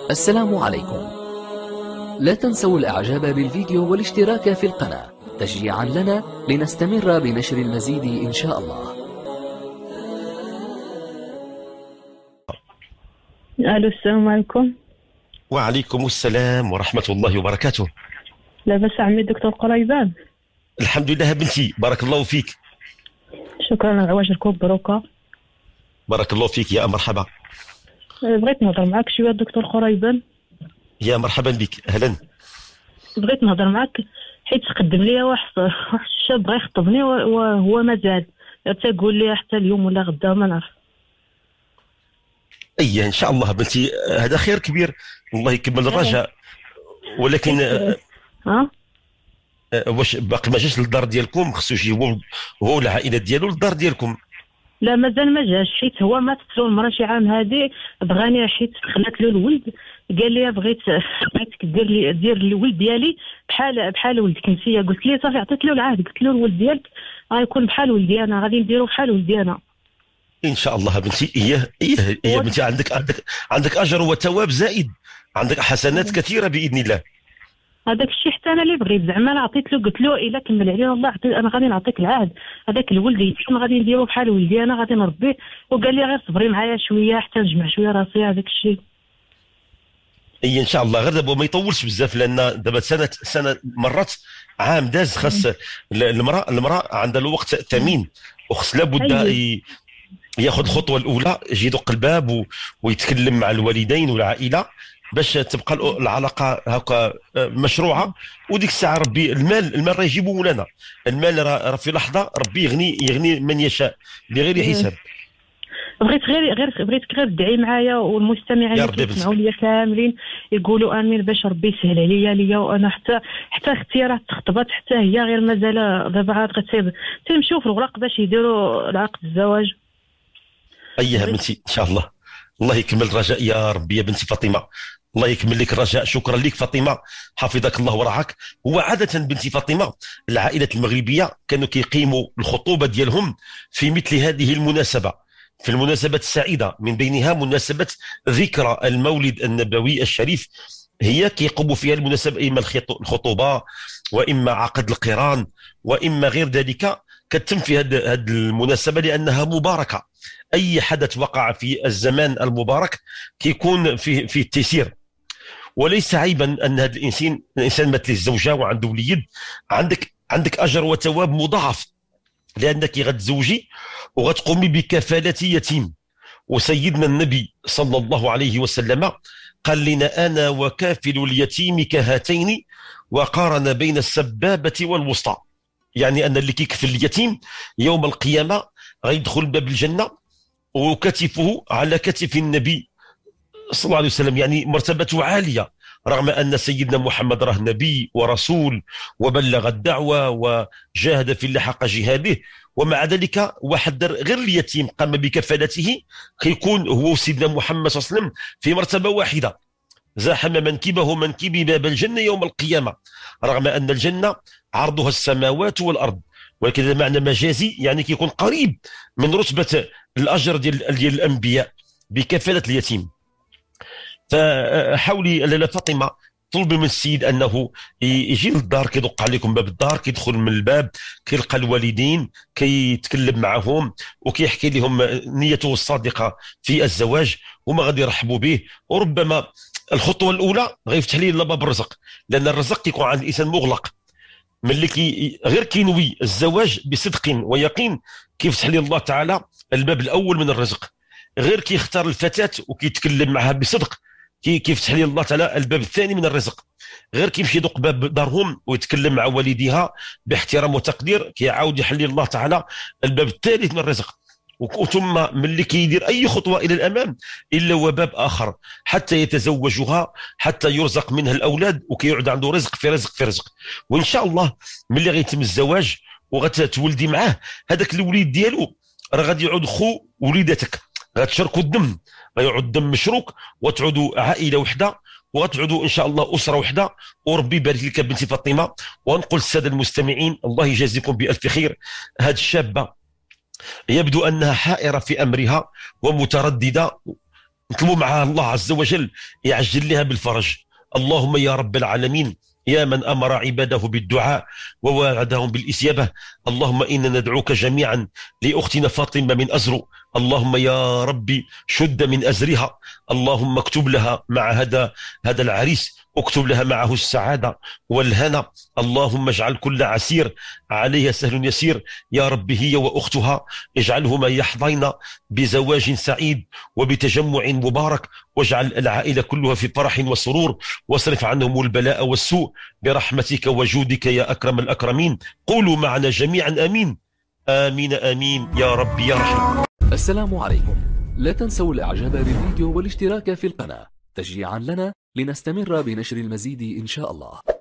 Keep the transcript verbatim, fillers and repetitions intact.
السلام عليكم. لا تنسوا الإعجاب بالفيديو والاشتراك في القناة تشجيعا لنا لنستمر بنشر المزيد إن شاء الله. الو السلام عليكم. وعليكم السلام ورحمة الله وبركاته. لاباس عمي دكتور قريبان؟ الحمد لله بنتي، بارك الله فيك. شكرا على عواجلكم مبروكة. بارك الله فيك، يا مرحبا. بغيت نهضر معاك شويه دكتور قريبان. يا مرحبا بك، اهلا. بغيت نهضر معاك حيت قدم لي واحد واحد الشاب بغا يخطبني وهو مازال تيقول لي حتى اليوم ولا غدا ما نعرف. اي ان شاء الله بنتي، هذا خير كبير، الله يكمل الرجاء. ولكن ها واش باقي ما جاش للدار ديالكم؟ خصو يجي هو هو العائله ديالو للدار ديالكم؟ لا مازال ما جاش، حيت هو مات له المراه شي عام هادي، بغاني حيت خلات له الولد، قال لي بغيت بغيتك دير لي دير الولد ديالي بحال بحال ولدك انت. قلت لي صافي، عطيت له العهد، قلت له الولد ديالك غيكون بحال ولدي انا، غادي نديرو بحال ولدي انا ان شاء الله بنتي. ايه ايه ايه بنتي، عندك عندك عندك اجر وثواب زائد، عندك حسنات كثيره باذن الله. هذاك الشيء حتى انا اللي بغيت، زعما انا عطيت له، قلت له الا كمل عليه والله انا غادي نعطيك العهد، هذاك الولد يكون غادي نديرو بحال ولدي انا، غادي نربيه. وقال لي غير صبري معايا شويه حتى نجمع شويه راسي هذاك الشيء. اي ان شاء الله، غير دابا ما يطولش بزاف، لان دابا سنه سنه مرت، عام داز، خاص المراه المراه عندها الوقت ثمين، وخص لابد ياخذ الخطوه الاولى، يجي يدق الباب ويتكلم مع الوالدين والعائله باش تبقى العلاقه هكا مشروعه. وديك الساعه ربي المال المال راه يجيبه مولانا، المال راه في لحظه ربي يغني يغني من يشاء بغير حساب. بغيت غير غير بغيتك غير تدعي معايا والمستمعين اللي كيسمعوا ليا كاملين يقولوا امين باش ربي يسهل عليا ليا. وانا حتى حتى اختي راه تخطبات، حتى هي غير مازال دابا عاد غتسيب تيمشيو في الوراق باش يديروا العقد الزواج. ايها بنتي ان شاء الله، الله يكمل الرجاء يا ربي. يا بنتي فاطمه، الله يكمل لك الرجاء. شكرا لك فاطمه، حفظك الله ورعاك. هو عاده بنتي فاطمه العائله المغربيه كانوا كيقيموا الخطوبه ديالهم في مثل هذه المناسبه، في المناسبات السعيده، من بينها مناسبه ذكرى المولد النبوي الشريف، هي كيقوموا فيها المناسبه، اما الخطوبه واما عقد القران واما غير ذلك. كتم في هذه المناسبه لانها مباركه. اي حدث وقع في الزمان المبارك كيكون في في التيسير. وليس عيبا ان هذا الانسان الانسان مثل الزوجه وعنده وليد، عندك عندك اجر وثواب مضاعف، لانك غتزوجي وغتقومي بكفاله يتيم. وسيدنا النبي صلى الله عليه وسلم قال لنا انا وكافل اليتيم كهاتين، وقارن بين السبابه والوسطى، يعني ان اللي كيكفل اليتيم يوم القيامه غيدخل باب الجنه وكتفه على كتف النبي صلى الله عليه وسلم، يعني مرتبته عاليه، رغم ان سيدنا محمد راه نبي ورسول وبلغ الدعوه وجاهد في الله حق جهاده، ومع ذلك واحد غير اليتيم قام بكفالته كيكون هو سيدنا محمد صلى الله عليه وسلم في مرتبه واحده، زاحم منكبه منكبي باب الجنه يوم القيامه، رغم ان الجنه عرضها السماوات والارض، ولكن هذا معنى مجازي، يعني كيكون قريب من رتبه الاجر ديال ديال الانبياء بكفاله اليتيم. فحاولي لاله فاطمه طلبي من السيد انه يجي للدار، كيدق عليكم باب الدار، كيدخل من الباب كيلقى الوالدين، كيتكلم معهم وكيحكي لهم نيته الصادقه في الزواج، وما غادي يرحبوا به. وربما الخطوه الاولى غيفتح ليه باب الرزق، لان الرزق كيكون عند الانسان مغلق. ملي كي غير كينوي الزواج بصدق ويقين كيفتح لي الله تعالى الباب الاول من الرزق. غير كيختار الفتاه وكيتكلم معها بصدق كيفتح لي الله تعالى الباب الثاني من الرزق. غير كيمشي يدق باب دارهم ويتكلم مع والديها باحترام وتقدير كيعاود يحل الله تعالى الباب الثالث من الرزق. وثم ملي كيدير اي خطوه الى الامام الا وباب اخر حتى يتزوجها، حتى يرزق منها الاولاد، وكيعود عنده رزق في رزق في رزق. وان شاء الله ملي غيتم الزواج وغتولدي معاه، هذاك الوليد ديالو راه غادي يعود خو وليدتك، غتشاركوا الدم، غيعود الدم مشروك، وتعودوا عائله وحده، وغتعودوا ان شاء الله اسره وحده. وربي يبارك لك بنتي فاطمه. ونقول للساده المستمعين الله يجازيكم بالف خير. هذه الشابه يبدو انها حائره في امرها ومتردده، نطلبوا مع الله عز وجل يعجل لها بالفرج. اللهم يا رب العالمين يا من أمر عباده بالدعاء ووعدهم بالإجابة، اللهم إنا ندعوك جميعا لأختنا فاطمة من أزرو، اللهم يا ربي شد من أزرها، اللهم اكتب لها مع هذا هذا العريس، اكتب لها معه السعادة والهنا، اللهم اجعل كل عسير عليها سهل يسير يا رب، هي وأختها اجعلهما يحظين بزواج سعيد وبتجمع مبارك، واجعل العائلة كلها في فرح وسرور، واصرف عنهم البلاء والسوء برحمتك وجودك يا أكرم الأكرمين. قولوا معنا جميعا آمين آمين آمين يا رب يا رحيم. السلام عليكم. لا تنسوا الإعجاب بالفيديو والاشتراك في القناة تشجيعا لنا لنستمر بنشر المزيد إن شاء الله.